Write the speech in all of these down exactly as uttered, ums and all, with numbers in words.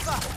Schiaffa!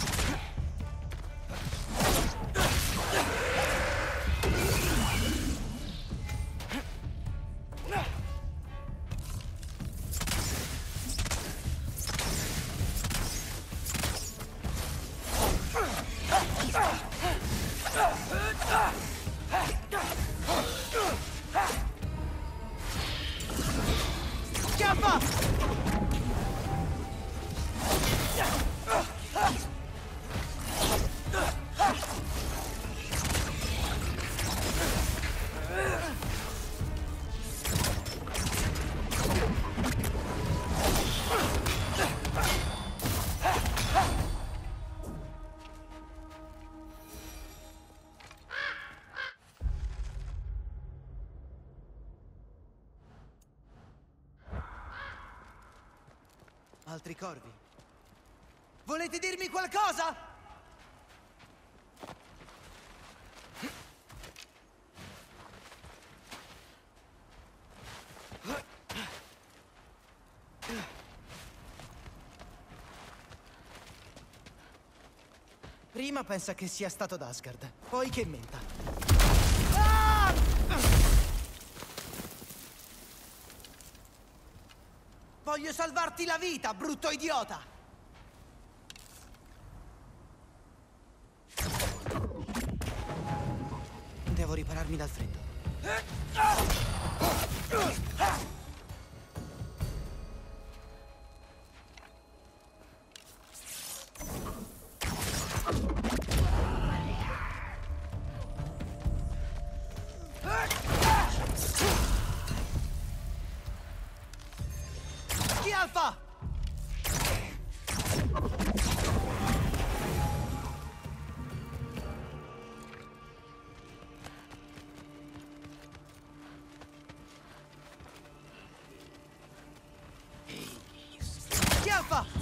Altri corvi. Volete dirmi qualcosa? Prima pensa che sia stato ad Asgard, poi che menta. Ah! Voglio salvarti la vita, brutto idiota! Devo ripararmi dal freddo. Alfa! Schiaffa!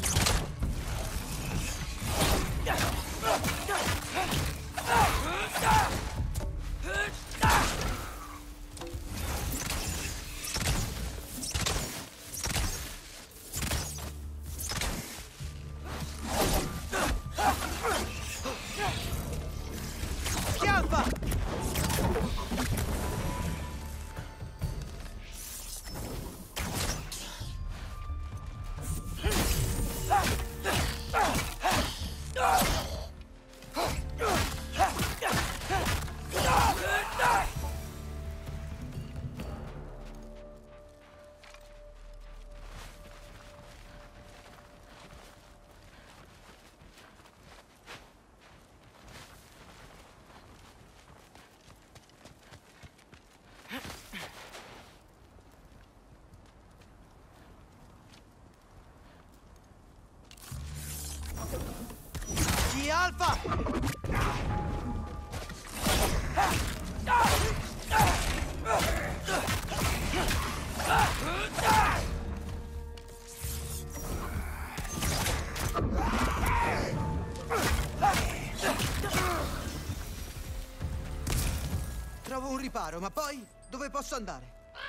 Alfa! Trovo un riparo, ma poi dove posso andare?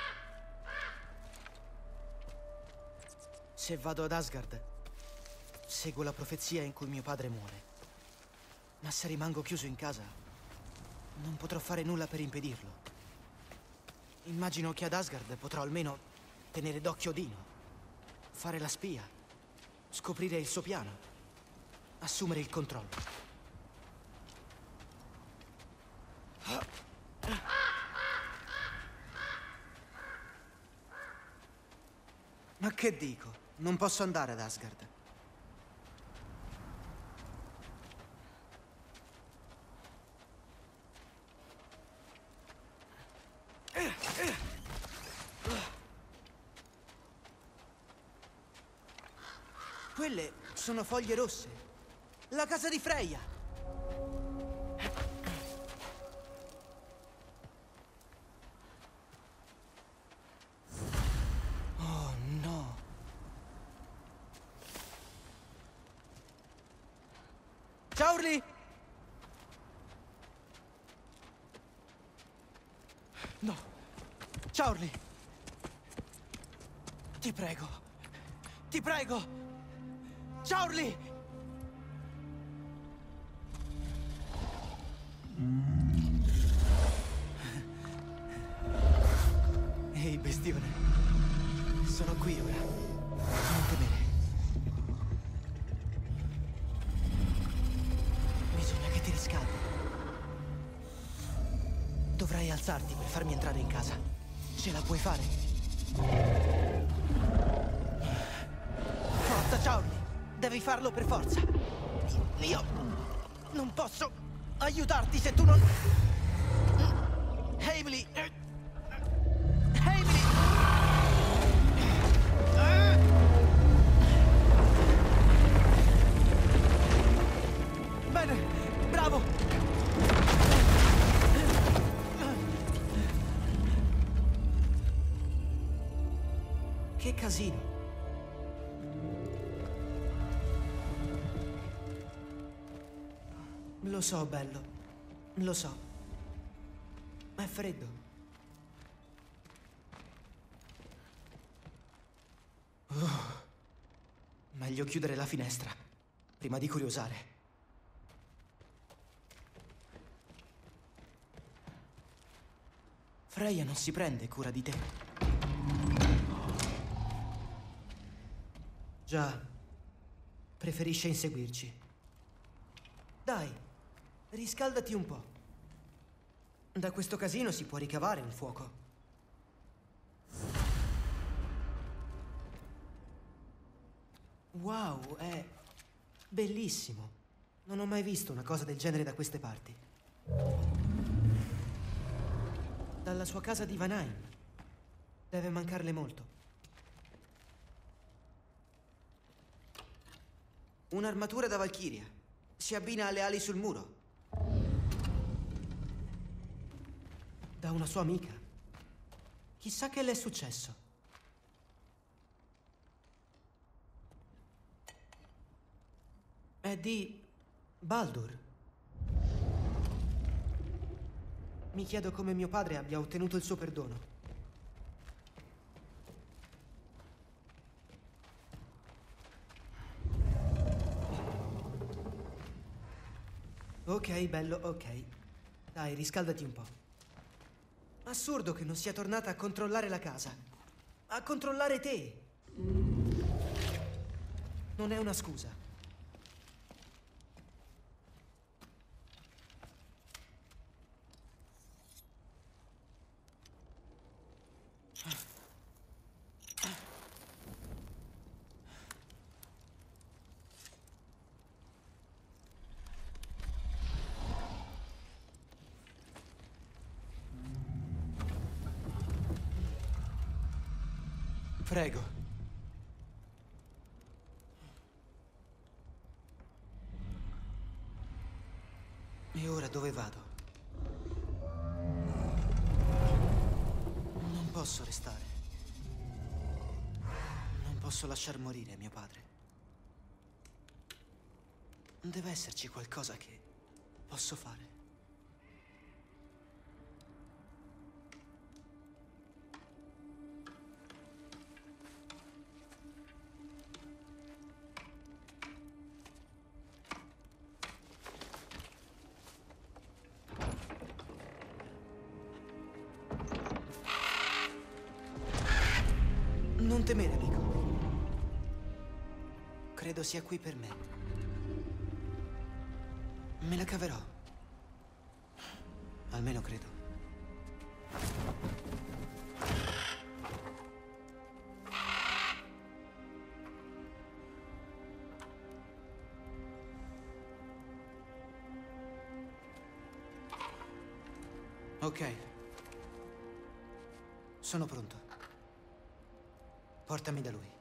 Se vado ad Asgard, seguo la profezia in cui mio padre muore. Ma se rimango chiuso in casa, non potrò fare nulla per impedirlo. Immagino che ad Asgard potrò almeno tenere d'occhio Odino, fare la spia, scoprire il suo piano, assumere il controllo. Ma che dico? Non posso andare ad Asgard. Quelle sono foglie rosse. La casa di Freya. Oh no. Ciao Urli! No. Ciao Urli! Ti prego. Ti prego! Ciao Urli! Ehi, bestione. Sono qui ora. Non temere. Bisogna che ti riscaldi. Dovrai alzarti per farmi entrare in casa. Ce la puoi fare? Forza, Charlie! Devi farlo per forza! Io non posso aiutarti se tu non... Emily! Emily! Bene, bravo! Che casino! Lo so, bello. Lo so. Ma è freddo. Oh. Meglio chiudere la finestra, prima di curiosare. Freya non si prende cura di te. Già. Preferisce inseguirci. Dai. Riscaldati un po'. Da questo casino si può ricavare un fuoco. Wow, è bellissimo. Non ho mai visto una cosa del genere da queste parti. Dalla sua casa di Vanaheim. Deve mancarle molto. Un'armatura da Valchiria. Si abbina alle ali sul muro. Da una sua amica. Chissà che le è successo. È di Baldur. Mi chiedo come mio padre abbia ottenuto il suo perdono. Ok, bello, ok. Dai, riscaldati un po'. Assurdo che non sia tornata a controllare la casa. A controllare te. Non è una scusa. Prego. E ora dove vado? Non posso restare. Non posso lasciar morire mio padre. Deve esserci qualcosa che posso fare. Non temere, amico. Credo sia qui per me. Me la caverò. Almeno credo. Ok. Sono pronto. Portami da lui.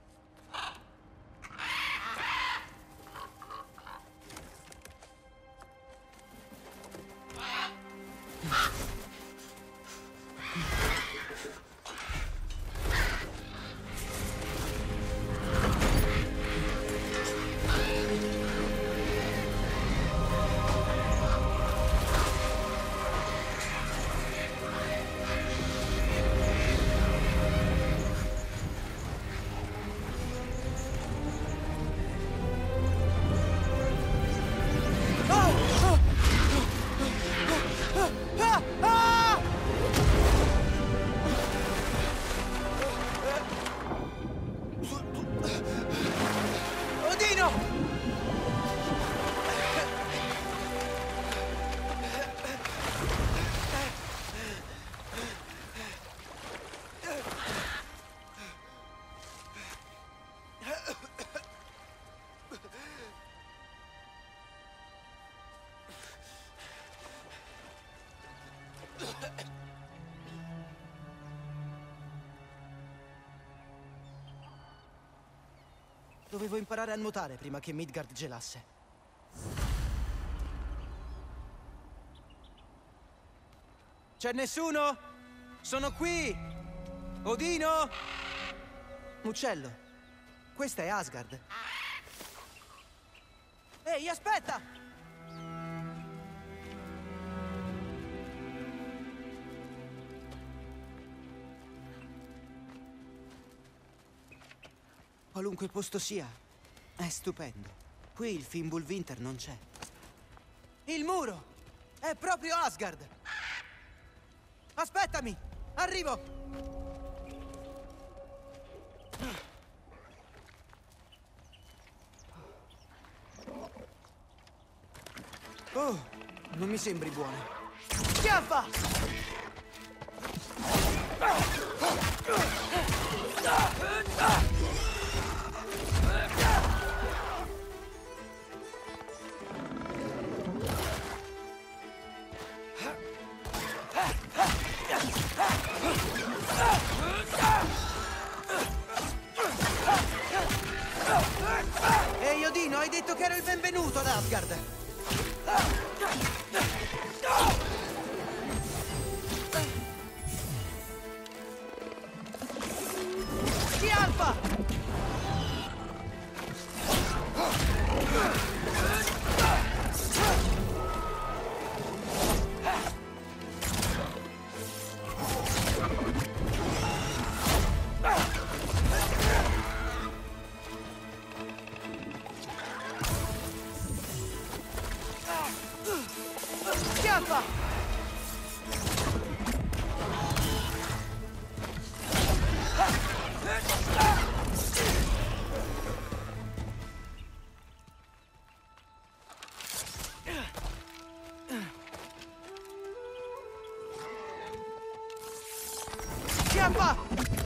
Dovevo imparare a nuotare prima che Midgard gelasse. C'è nessuno? Sono qui! Odino? Uccello, questa è Asgard. Ehi, aspetta! Qualunque posto sia, è stupendo. Qui il Fimbulwinter non c'è. Il muro! È proprio Asgard! Aspettami! Arrivo! Oh, non mi sembri buona. Schiaffa! Ehi, Odino, hai detto che ero il benvenuto ad Asgard! Schiaffa! Schiaffa! Schiaffa!